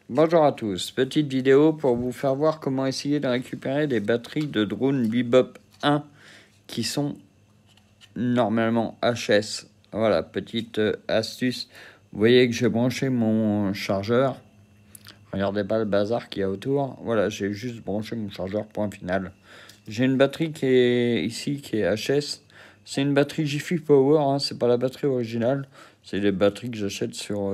Bonjour à tous, petite vidéo pour vous faire voir comment essayer de récupérer des batteries de drone Bebop 1 qui sont normalement HS. Voilà, petite astuce. Vous voyez que j'ai branché mon chargeur. Regardez pas le bazar qu'il y a autour. Voilà, j'ai juste branché mon chargeur, point final. J'ai une batterie qui est ici, qui est HS. C'est une batterie Jiffy Power, hein, c'est pas la batterie originale. C'est les batteries que j'achète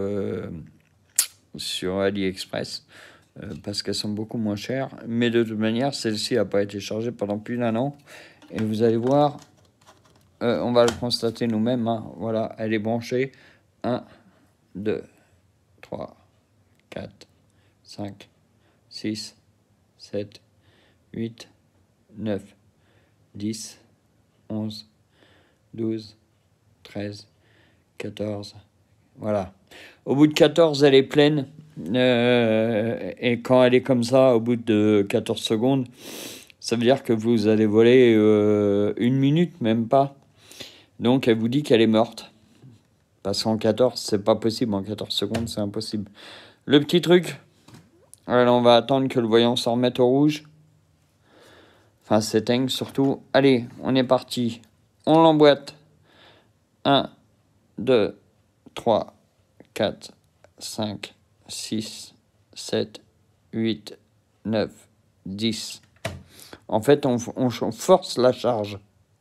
sur AliExpress. Parce qu'elles sont beaucoup moins chères. Mais de toute manière, celle-ci n'a pas été chargée pendant plus d'1 an. Et vous allez voir, on va le constater nous-mêmes. Hein. Voilà, elle est branchée. 1, 2, 3, 4, 5, 6, 7, 8, 9, 10, 11, 12, 13, 14. Voilà. Au bout de 14, elle est pleine. Et quand elle est comme ça, au bout de 14 secondes, ça veut dire que vous allez voler 1 minute, même pas. Donc, elle vous dit qu'elle est morte. Parce qu'en 14, c'est pas possible. En 14 secondes, c'est impossible. Le petit truc, alors on va attendre que le voyant s'en remette au rouge. Enfin, s'éteigne surtout. Allez, on est parti. On l'emboîte. 1, 2, 3, 4, 5, 6, 7, 8, 9, 10. En fait, on force la charge.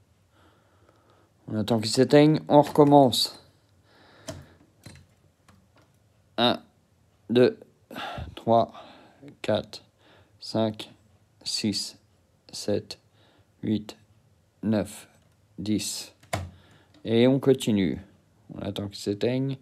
On attend qu'il s'éteigne, on recommence. 1, 2, 3, 4, 5, 6, 7, 8, 9, 10. Et on continue. On attend qu'il s'éteigne.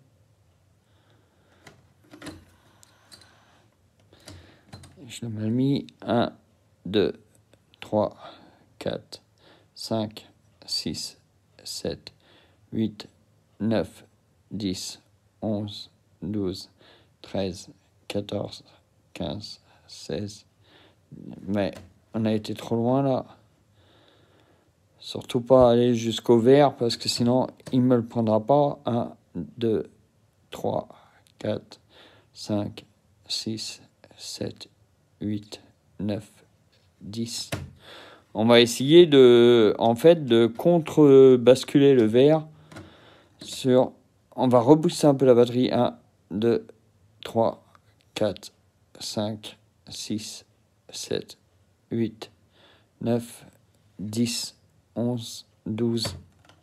Je l'ai mal mis. 1, 2, 3, 4, 5, 6, 7, 8, 9, 10, 11, 12, 13, 14, 15, 16. Mais on a été trop loin là. Surtout pas aller jusqu'au vert parce que sinon il me le prendra pas. 1, 2, 3, 4, 5, 6, 7, 8, 9, 10. On va essayer de contre-basculer le vert sur... On va rebooster un peu la batterie. 1, 2, 3, 4, 5, 6, 7, 8, 9, 10, 11, 12.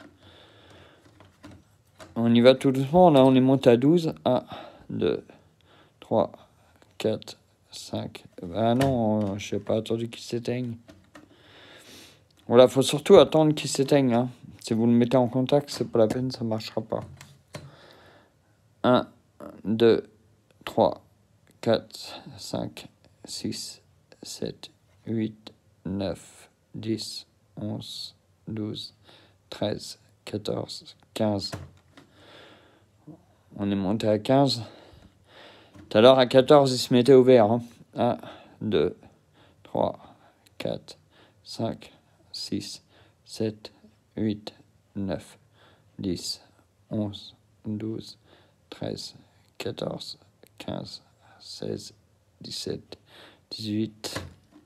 On y va tout doucement. Là, on est monté à 12. 1, 2, 3, 4, 5. Ah non, je n'ai pas attendu qu'il s'éteigne. Voilà, faut surtout attendre qu'il s'éteigne. Hein. Si vous le mettez en contact, c'est pas la peine, ça marchera pas. 1, 2, 3, 4, 5, 6, 7, 8, 9, 10, 11, 12, 13, 14, 15. On est monté à 15. Tout à l'heure, à 14, il se mettait au vert. Hein. 1, 2, 3, 4, 5, 6, 7, 8, 9, 10, 11, 12, 13, 14, 15, 16, 17, 18.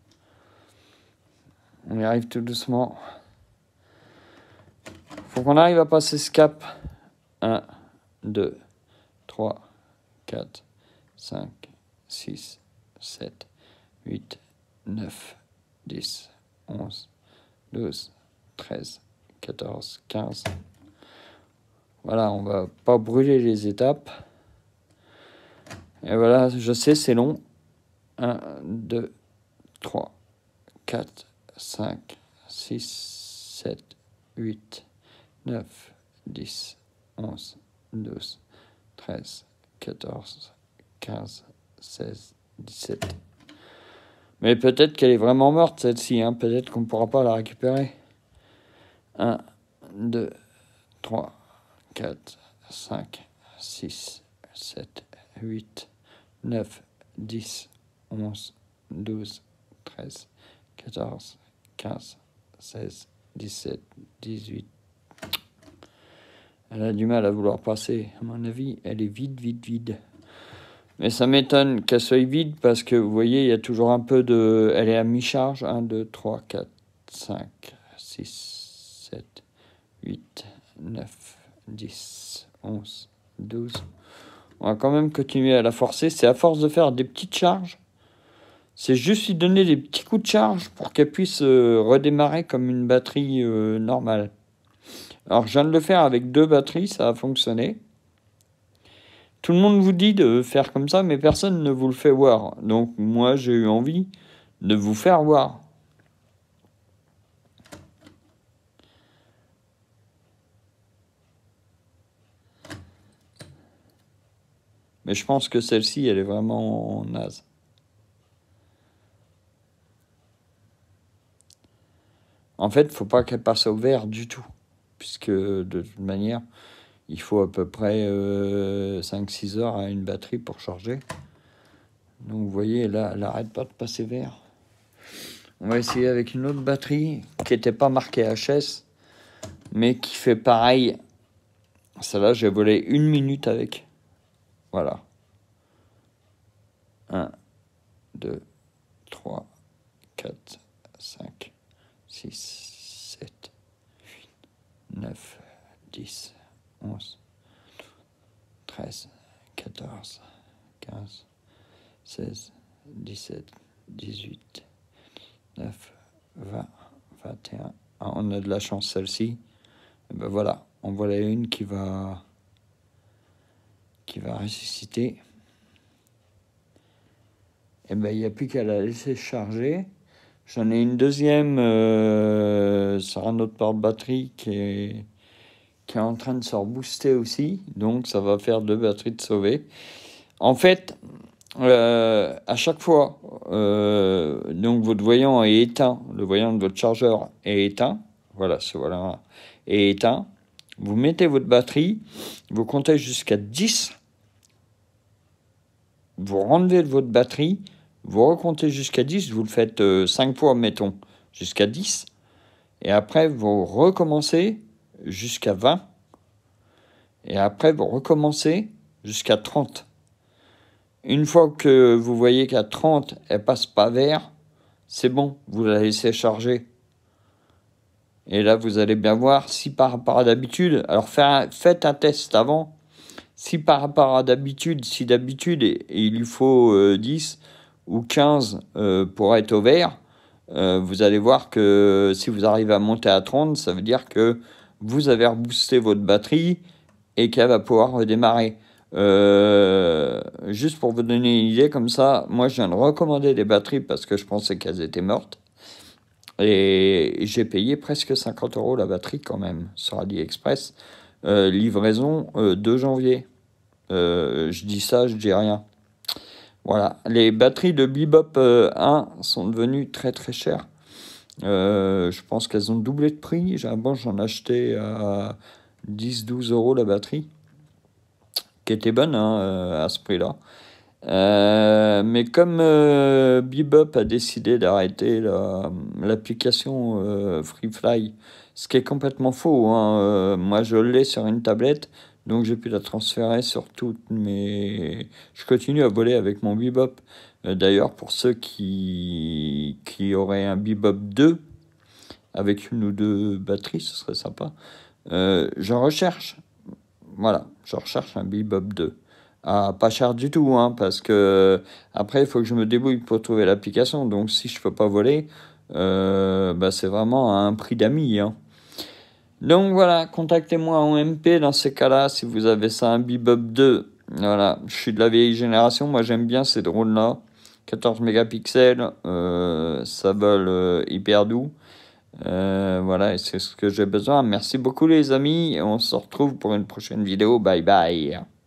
On y arrive tout doucement. Faut qu'on arrive à passer ce cap. 1, 2, 3, 4, 5, 6, 7, 8, 9, 10, 11, 12, 13, 14, 15. Voilà, on va pas brûler les étapes. Et voilà, je sais, c'est long. 1, 2, 3, 4, 5, 6, 7, 8, 9, 10, 11, 12, 13, 14, 15, 16, 17. Mais peut-être qu'elle est vraiment morte, celle-ci. Hein. Peut-être qu'on ne pourra pas la récupérer. 1, 2, 3, 4, 5, 6, 7, 8, 9, 10, 11, 12, 13, 14, 15, 16, 17, 18. Elle a du mal à vouloir passer. À mon avis, elle est vide. Mais ça m'étonne qu'elle soit vide parce que vous voyez, il y a toujours un peu de... Elle est à mi-charge. 1, 2, 3, 4, 5, 6, 7, 8, 9, 10, 11, 12. On va quand même continuer à la forcer. C'est à force de faire des petites charges. C'est juste lui donner des petits coups de charge pour qu'elle puisse redémarrer comme une batterie normale. Alors je viens de le faire avec 2 batteries, ça a fonctionné. Tout le monde vous dit de faire comme ça, mais personne ne vous le fait voir. Donc moi, j'ai eu envie de vous faire voir. Mais je pense que celle-ci, elle est vraiment naze. En fait, il ne faut pas qu'elle passe au vert du tout. Puisque de toute manière, il faut à peu près 5-6 heures à une batterie pour charger. Donc vous voyez, là, elle n'arrête pas de passer vert. On va essayer avec une autre batterie qui n'était pas marquée HS, mais qui fait pareil. Celle-là, j'ai volé 1 minute avec. Voilà. 1, 2, 3, 4, 5, 6, 7, 8, 9, 10, 11, 13, 14, 15, 16, 17, 18, 9, 20, 21. Ah, on a de la chance, celle-ci. Et ben voilà, en voilà une qui va ressusciter. Et ben il n'y a plus qu'à la laisser charger. J'en ai une deuxième sur un autre porte-batterie qui est en train de se rebooster aussi. Donc ça va faire 2 batteries de sauver. En fait, à chaque fois, donc votre voyant est éteint, le voyant de votre chargeur est éteint. Voilà, ce voilà est éteint. Vous mettez votre batterie, vous comptez jusqu'à 10. Vous renlevez votre batterie, vous recomptez jusqu'à 10, vous le faites 5 fois, mettons, jusqu'à 10. Et après, vous recommencez jusqu'à 20. Et après, vous recommencez jusqu'à 30. Une fois que vous voyez qu'à 30, elle passe pas vert, c'est bon, vous la laissez charger. Et là, vous allez bien voir si par rapport à d'habitude, alors faites un test avant. Si par rapport à d'habitude, si d'habitude il lui faut 10 ou 15 pour être au vert, vous allez voir que si vous arrivez à monter à 30, ça veut dire que vous avez reboosté votre batterie et qu'elle va pouvoir redémarrer. Juste pour vous donner une idée comme ça, moi je viens de recommander des batteries parce que je pensais qu'elles étaient mortes. Et j'ai payé presque 50 € la batterie quand même sur AliExpress. Livraison 2 janvier. Je dis ça, je dis rien. Voilà, les batteries de Bebop 1 sont devenues très très chères. Je pense qu'elles ont doublé de prix. Avant, j'en achetais à 10-12 € la batterie, qui était bonne à ce prix-là. Mais comme Bebop a décidé d'arrêter l'application FreeFly, ce qui est complètement faux, moi je l'ai sur une tablette, donc j'ai pu la transférer sur toutes mes... Je continue à voler avec mon Bebop. D'ailleurs, pour ceux qui auraient un Bebop 2, avec 1 ou 2 batteries, ce serait sympa. J'en recherche. Voilà, je recherche un Bebop 2. Ah, pas cher du tout, parce que après, il faut que je me débrouille pour trouver l'application. Donc, si je peux pas voler, c'est vraiment à un prix d'ami. Donc, voilà, contactez-moi en MP dans ces cas-là, si vous avez ça, un Bebop 2. Voilà, je suis de la vieille génération. Moi, j'aime bien ces drones-là. 14 mégapixels, ça vole hyper doux. Voilà, et c'est ce que j'ai besoin. Merci beaucoup, les amis. On se retrouve pour une prochaine vidéo. Bye bye.